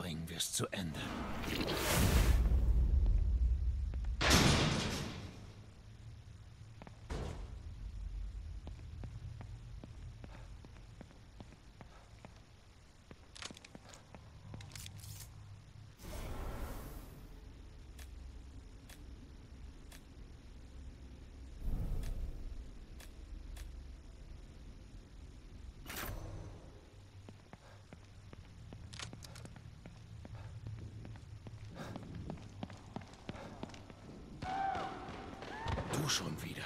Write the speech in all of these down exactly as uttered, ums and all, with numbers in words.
bringen wir es zu Ende. Du schon wieder.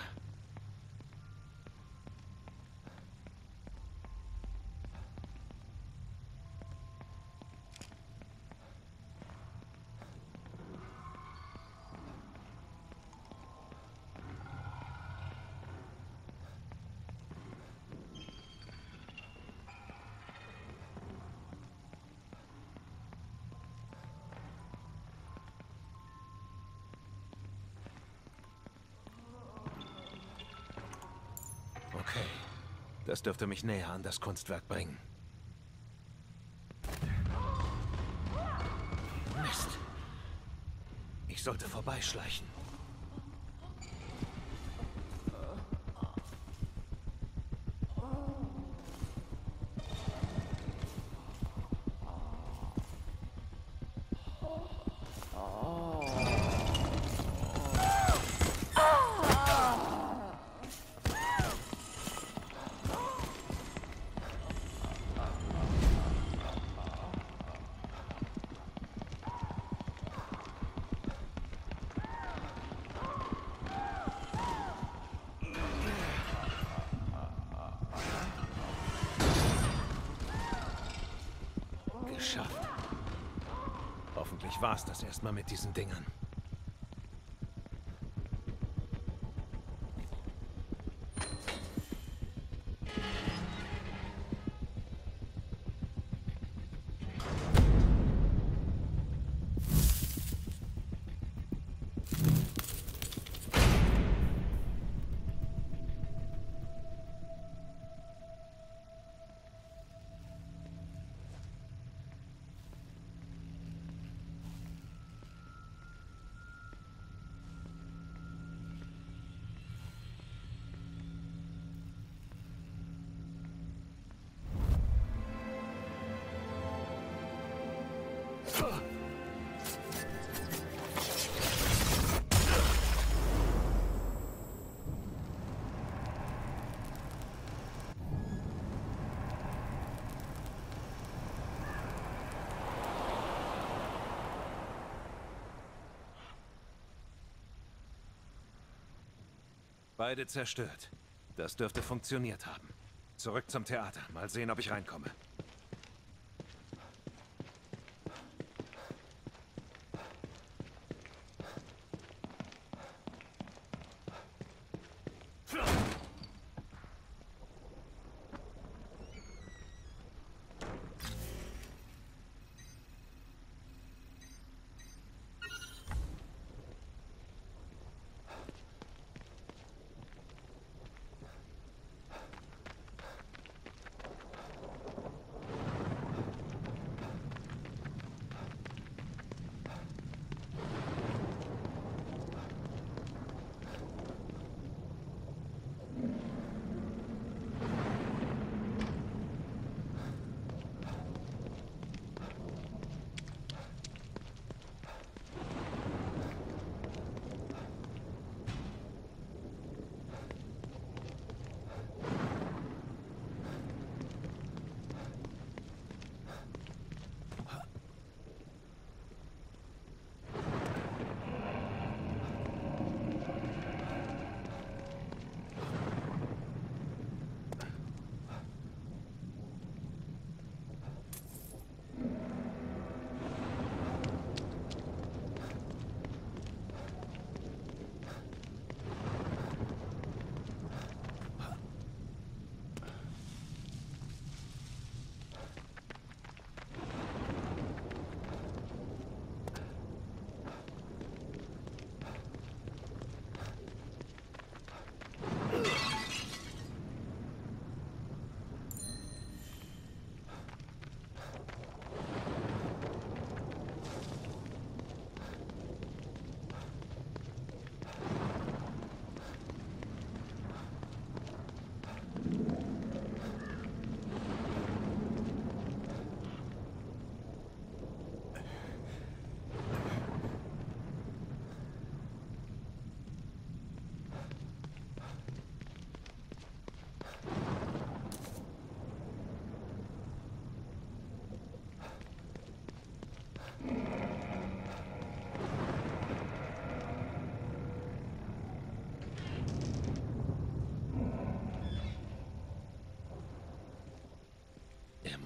Okay, das dürfte mich näher an das Kunstwerk bringen. Mist. Ich sollte vorbeischleichen. Geschafft. Hoffentlich war es das erstmal mit diesen Dingern. Beide zerstört. Das dürfte funktioniert haben. Zurück zum Theater. Mal sehen, ob ich reinkomme.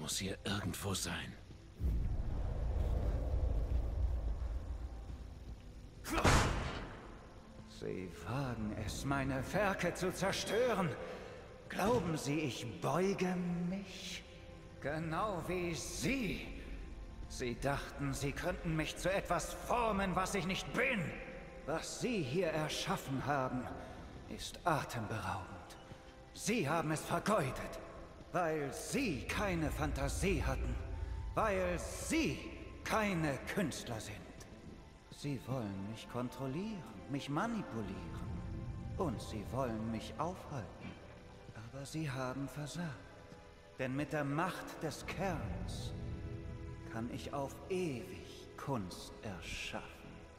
muss hier irgendwo sein. Sie wagen es, meine Werke zu zerstören. Glauben Sie, ich beuge mich? Genau wie Sie. Sie dachten, Sie könnten mich zu etwas formen, was ich nicht bin. Was Sie hier erschaffen haben, ist atemberaubend. Sie haben es vergeudet, weil Sie keine Fantasie hatten, weil Sie keine Künstler sind. Sie wollen mich kontrollieren, mich manipulieren und Sie wollen mich aufhalten. Aber Sie haben versagt, denn mit der Macht des Kerns kann ich auf ewig Kunst erschaffen.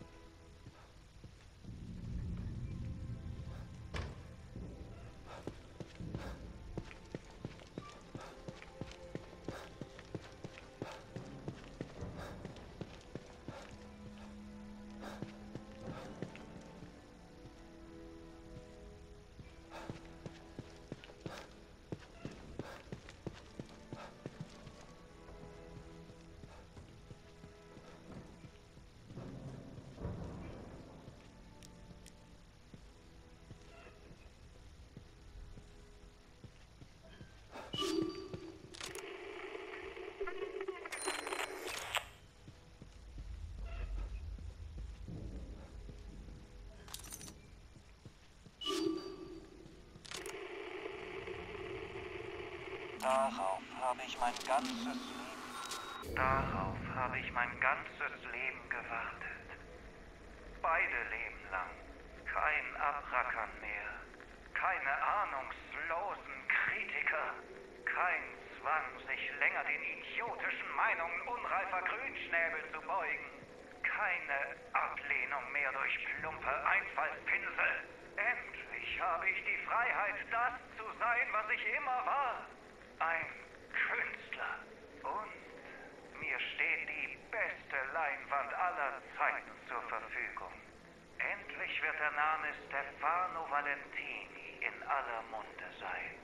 Darauf habe ich mein ganzes Leben... Darauf habe ich mein ganzes Leben gewartet. Beide Leben lang. Kein Abrackern mehr. Keine ahnungslosen Kritiker. Kein Zwang, sich länger den idiotischen Meinungen unreifer Grünschnäbel zu beugen. Keine Ablehnung mehr durch plumpe Einfallspinsel. Endlich habe ich die Freiheit, das zu sein, was ich immer war. Ein Künstler. Und mir steht die beste Leinwand aller Zeiten zur Verfügung. Endlich wird der Name Stefano Valentini in aller Munde sein.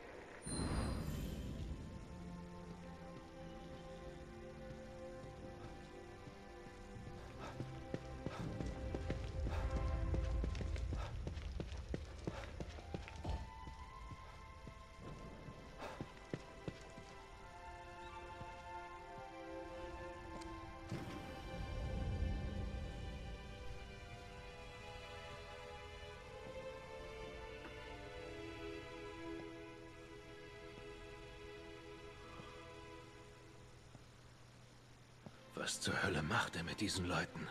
Was zur Hölle macht er mit diesen Leuten?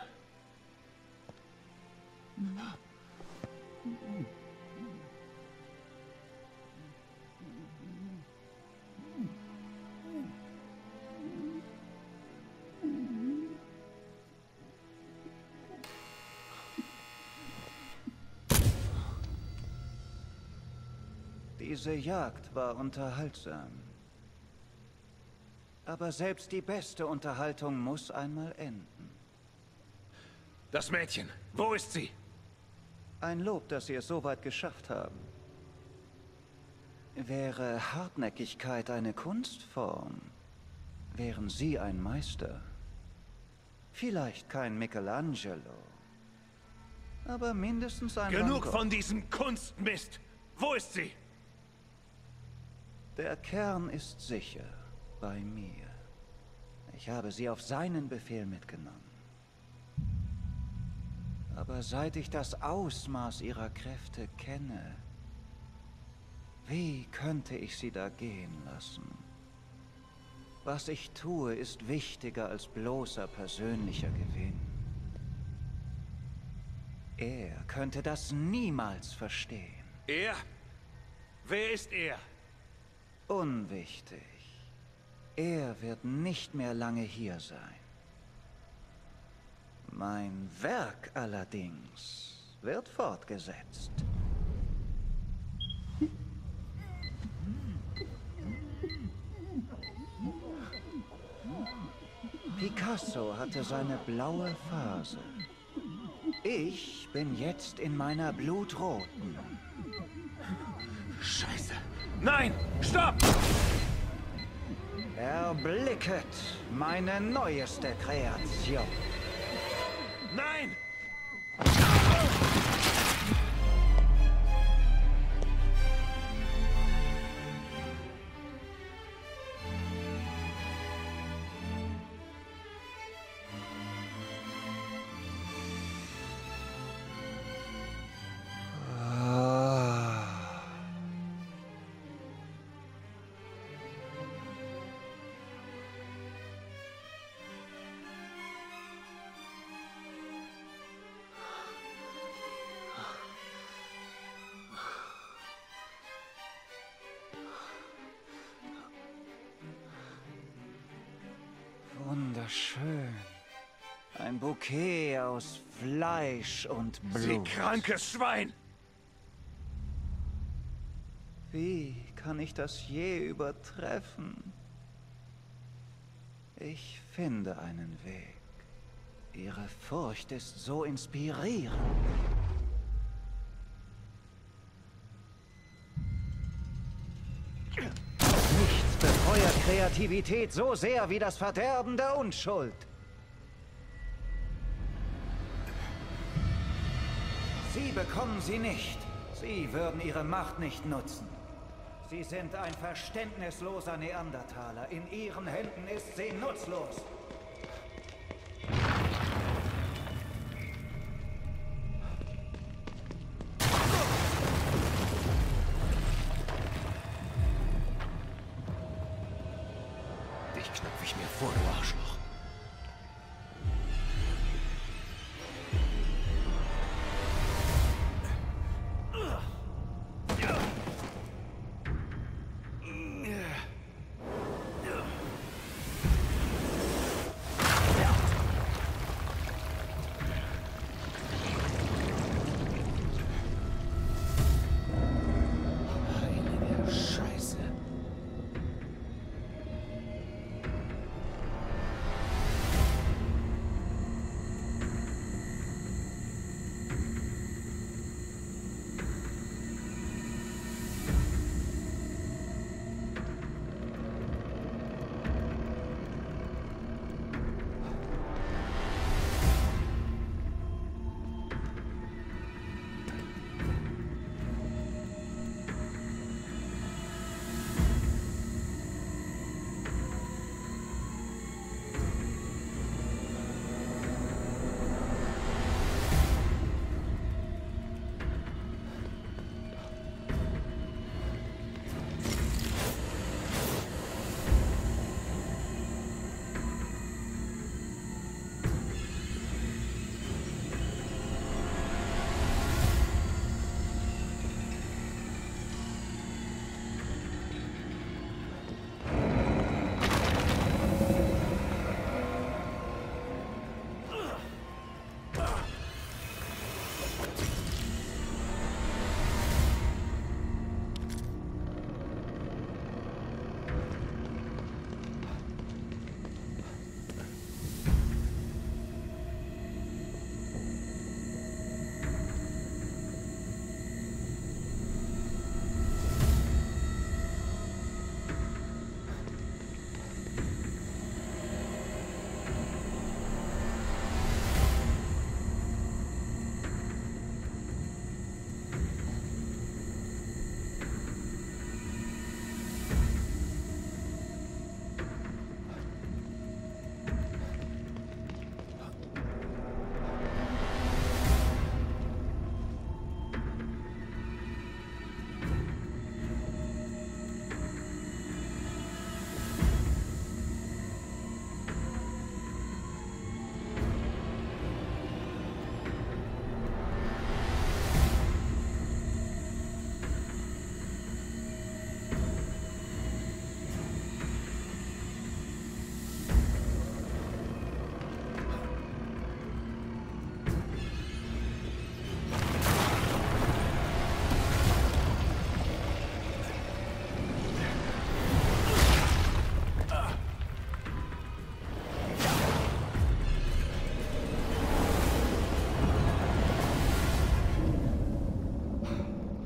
Diese Jagd war unterhaltsam. Aber selbst die beste Unterhaltung muss einmal enden. Das Mädchen, wo ist sie? Ein Lob, dass Sie es so weit geschafft haben. Wäre Hartnäckigkeit eine Kunstform, wären Sie ein Meister. Vielleicht kein Michelangelo, aber mindestens ein Van Genug Gogh. von diesem Kunstmist! Wo ist sie? Der Kern ist sicher bei mir. Ich habe sie auf seinen Befehl mitgenommen. Aber seit ich das Ausmaß ihrer Kräfte kenne, wie könnte ich sie da gehen lassen? Was ich tue, ist wichtiger als bloßer persönlicher Gewinn. Er könnte das niemals verstehen. Er? Wer ist er? Unwichtig. Er wird nicht mehr lange hier sein. Mein Werk allerdings wird fortgesetzt. Picasso hatte seine blaue Phase. Ich bin jetzt in meiner blutroten. Scheiße! Nein! Stopp! Erblicket meine neueste Kreation. Nein! Wunderschön. Ein Bouquet aus Fleisch und Sie Blut. krankes Schwein! Wie kann ich das je übertreffen? Ich finde einen Weg. Ihre Furcht ist so inspirierend. Nichts befeuert Kreativität so sehr wie das Verderben der Unschuld. Sie bekommen sie nicht. Sie würden ihre Macht nicht nutzen. Sie sind ein verständnisloser Neandertaler. In ihren Händen ist sie nutzlos. Dich knöpfe ich mir vor, du Arschloch. Heilige Scheiße.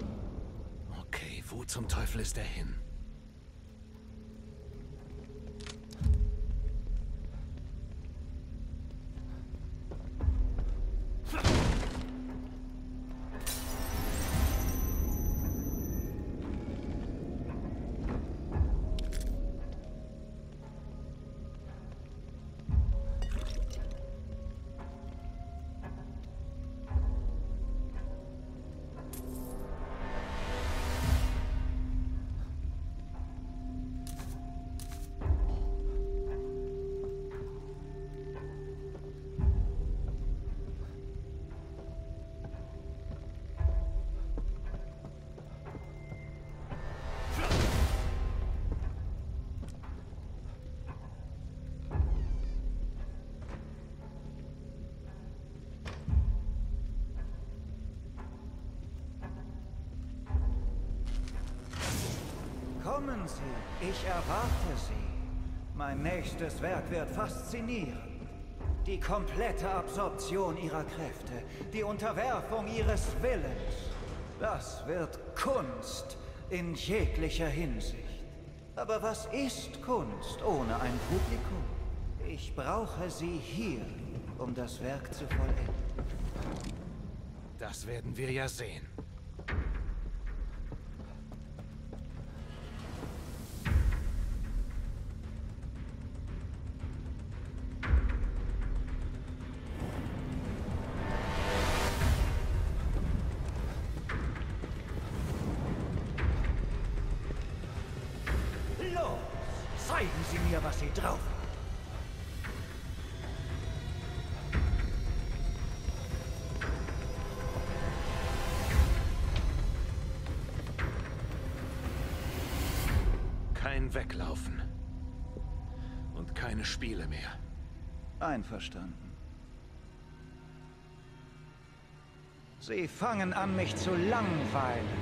Wo zum Teufel ist er hin? Kommen Sie, ich erwarte Sie. Mein nächstes Werk wird faszinieren. Die komplette Absorption Ihrer Kräfte, die Unterwerfung Ihres Willens. Das wird Kunst in jeglicher Hinsicht. Aber was ist Kunst ohne ein Publikum? Ich brauche Sie hier, um das Werk zu vollenden. Das werden wir ja sehen. Zeigen Sie mir, was Sie drauf haben. Kein Weglaufen. Und keine Spiele mehr. Einverstanden. Sie fangen an, mich zu langweilen.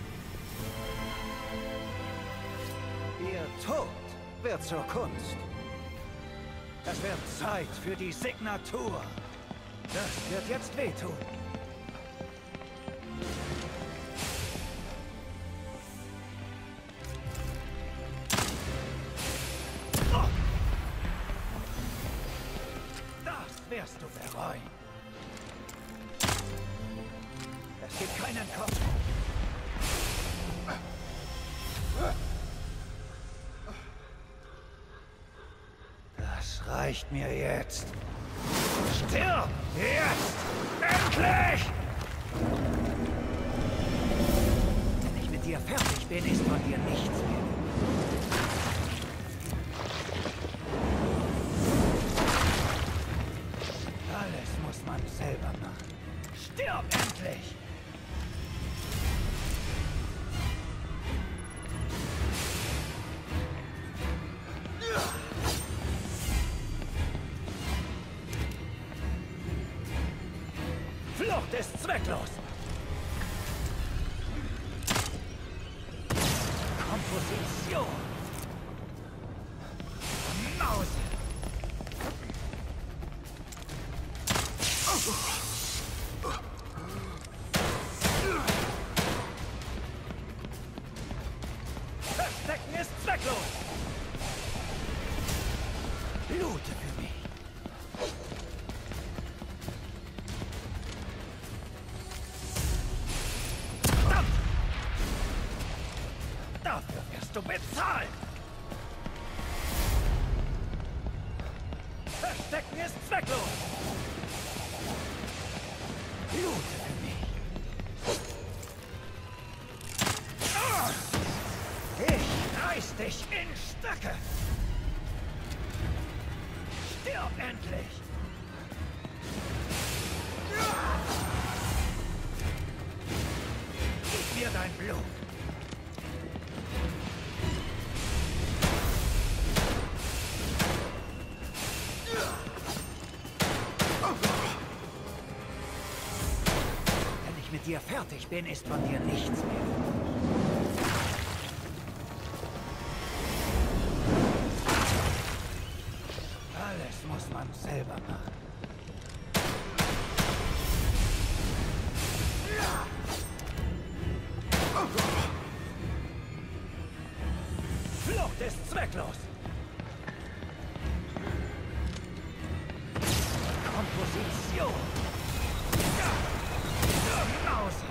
Ihr Tod wird zur Kunst. Es wird Zeit für die Signatur. Das wird jetzt wehtun. Das wirst du bereuen. Es gibt keinen Kopf. Das reicht mir jetzt. Stirb! Jetzt! Endlich! Wenn ich mit dir fertig bin, ist von dir nichts mehr. Alles muss man selber machen. Stirb endlich! Flucht ist zwecklos! Komposition! Maus! Verstecken ist zwecklos! Blute für mich! Dafür wirst du bezahlen! Verstecken ist zwecklos! Blute für mich! Ich reiß dich in Stücke! Stirb endlich! Gib mir dein Blut! Wenn ich mit dir fertig bin, ist von dir nichts mehr. Alles muss man selber machen. Flucht ist zwecklos! Komposition! Mause!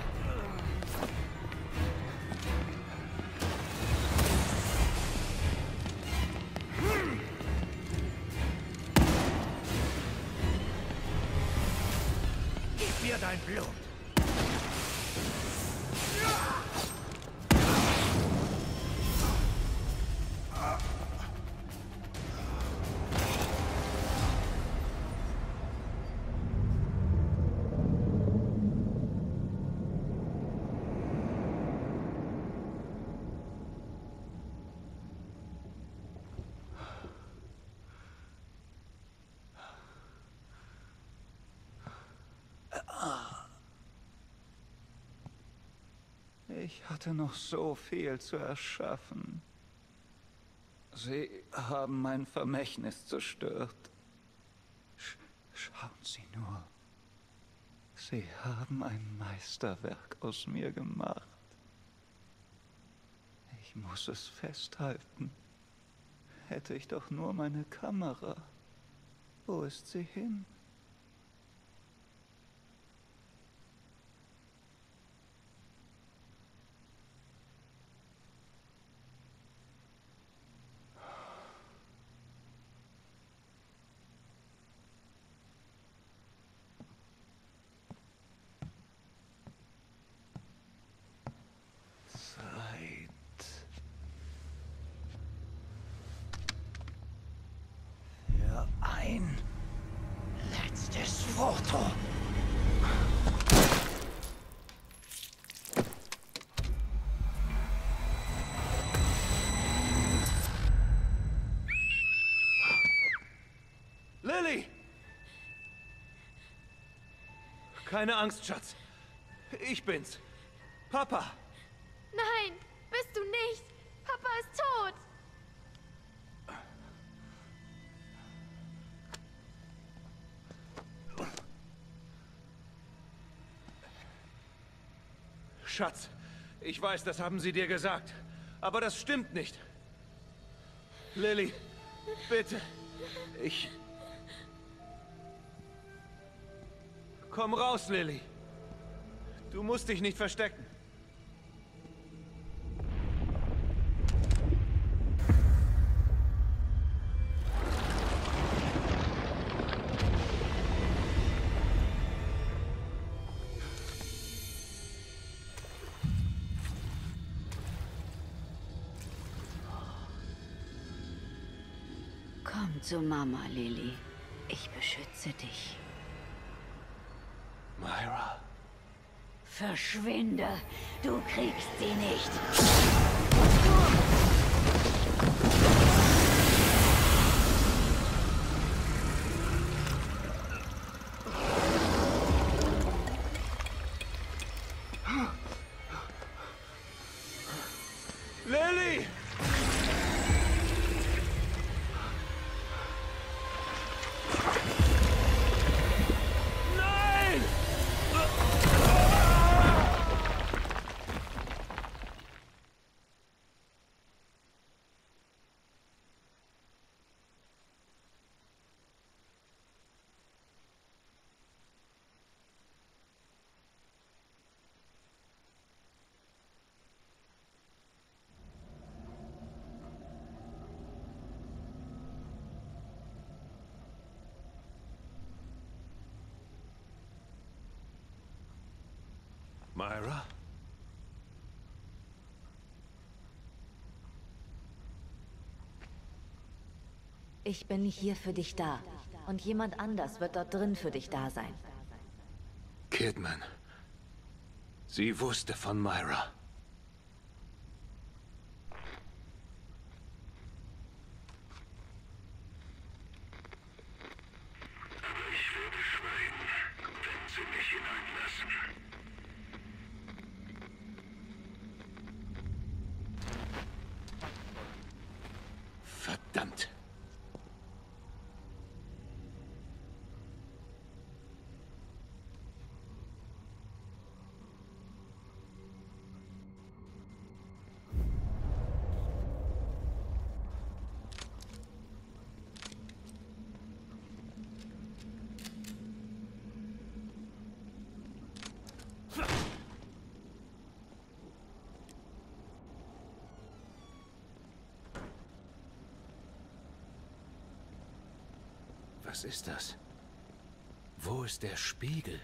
Gib mir dein Blut! Ich hatte noch so viel zu erschaffen. Sie haben mein Vermächtnis zerstört. Sch- Schauen Sie nur. Sie haben ein Meisterwerk aus mir gemacht. Ich muss es festhalten. Hätte ich doch nur meine Kamera. Wo ist sie hin? Zeit für ein letztes Foto. Lily! Keine Angst, Schatz. Ich bin's. Papa. Nein, bist du nicht. Papa ist tot. Schatz, ich weiß, das haben sie dir gesagt. Aber das stimmt nicht. Lily, bitte. Ich... Komm raus, Lily. Du musst dich nicht verstecken. Komm zu Mama, Lily. Ich beschütze dich. Myra. Verschwinde. Du kriegst sie nicht. Lily! Nein! Myra? Ich bin hier für dich da. Und jemand anders wird dort drin für dich da sein. Kidman. Sie wusste von Myra. Ich würde schweigen, wenn Sie mich hineinlassen. Verdammt. Was ist das? Wo ist der Spiegel?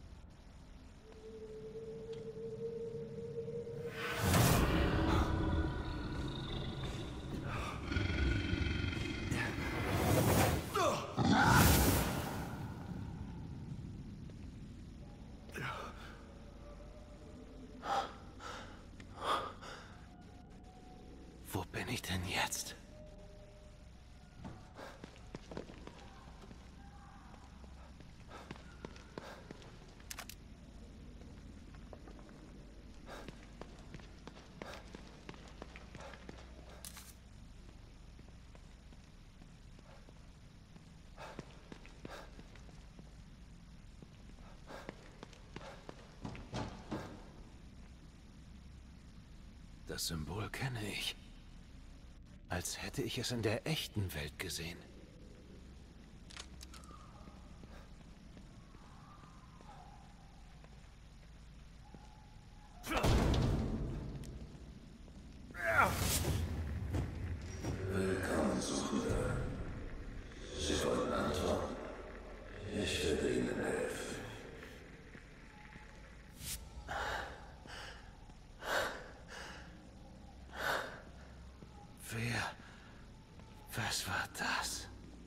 Wo bin ich denn jetzt? Das Symbol kenne ich. Als hätte ich es in der echten Welt gesehen. Willkommen, Suchender. Sie wollen antworten. Ich werde Ihnen helfen. Wer? Was war das?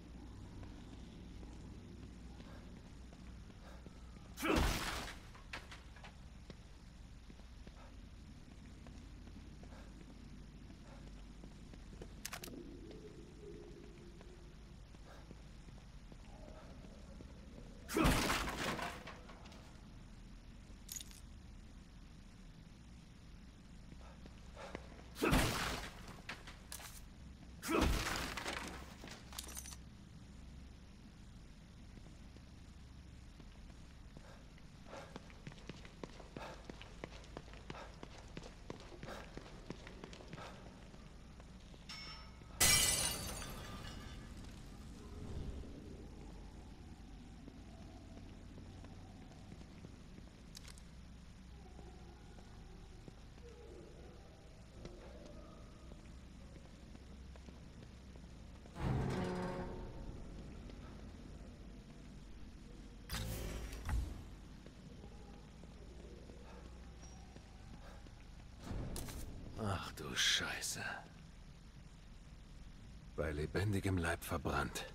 Ach du Scheiße. Bei lebendigem Leib verbrannt.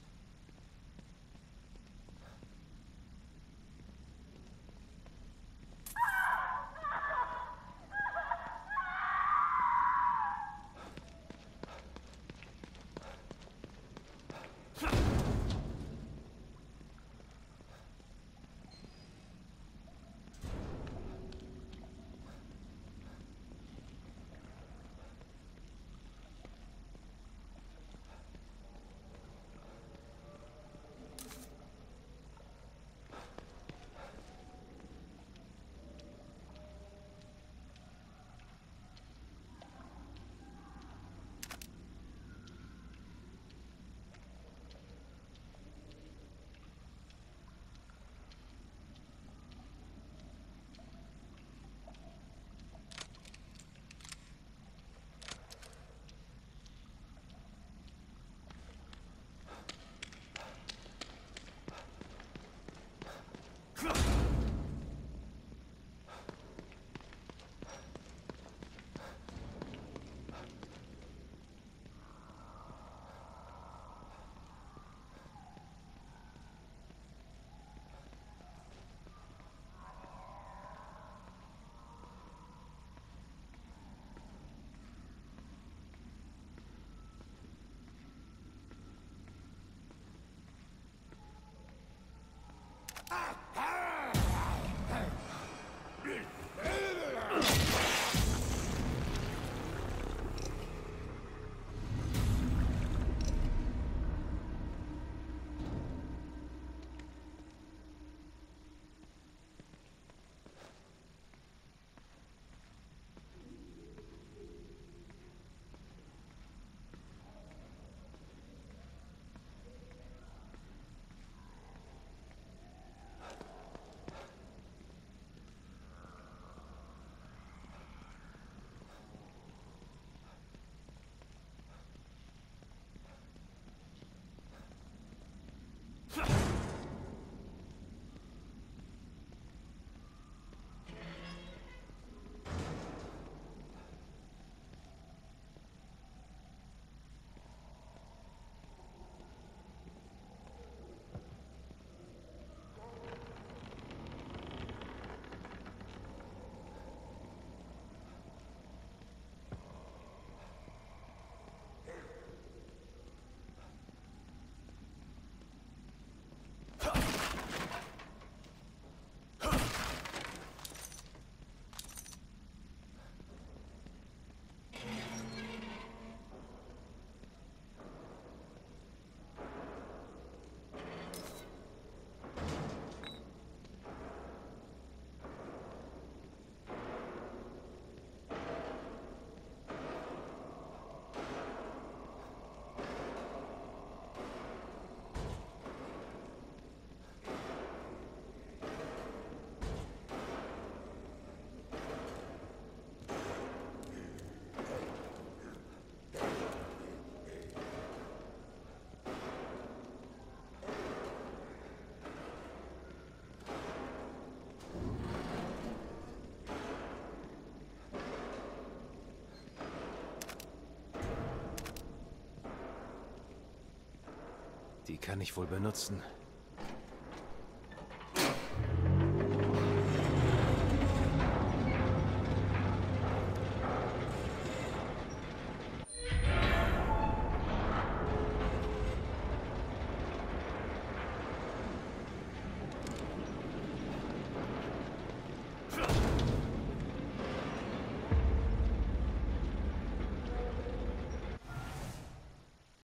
Die kann ich wohl benutzen.